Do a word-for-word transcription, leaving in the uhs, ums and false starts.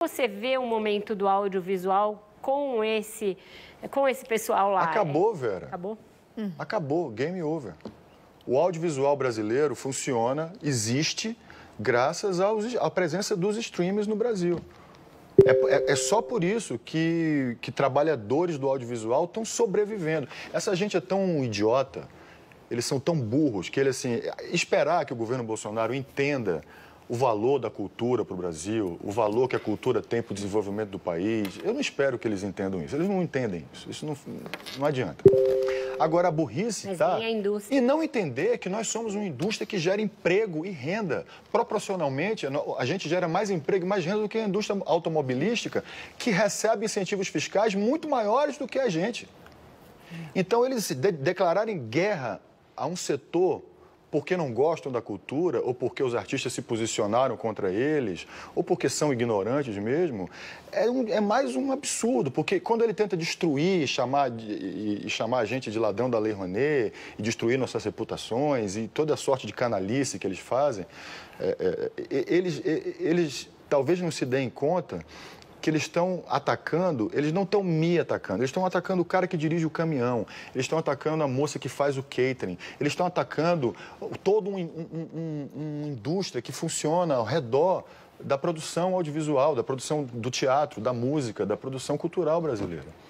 você vê o momento do audiovisual com esse, com esse pessoal lá? Acabou, Vera. Acabou? Hum. Acabou, game over. O audiovisual brasileiro funciona, existe, graças aos, à presença dos streamers no Brasil. É, é, é só por isso que, que trabalhadores do audiovisual estão sobrevivendo. Essa gente é tão idiota, eles são tão burros, que ele, assim, esperar que o governo Bolsonaro entenda o valor da cultura para o Brasil, o valor que a cultura tem para o desenvolvimento do país, eu não espero que eles entendam isso. Eles não entendem isso, isso não, não adianta. Agora, a burrice está... E não entender que nós somos uma indústria que gera emprego e renda. Proporcionalmente, a gente gera mais emprego e mais renda do que a indústria automobilística, que recebe incentivos fiscais muito maiores do que a gente. Então, eles de declararem guerra a um setor porque não gostam da cultura, ou porque os artistas se posicionaram contra eles, ou porque são ignorantes mesmo, é, um, é mais um absurdo, porque quando ele tenta destruir chamar de, e, e chamar a gente de ladrão da Lei Rouanet, e destruir nossas reputações, e toda a sorte de canalice que eles fazem, é, é, eles, eles talvez não se deem conta que eles estão atacando, eles não estão me atacando, eles estão atacando o cara que dirige o caminhão, eles estão atacando a moça que faz o catering, eles estão atacando toda um, um, um, uma indústria que funciona ao redor da produção audiovisual, da produção do teatro, da música, da produção cultural brasileira.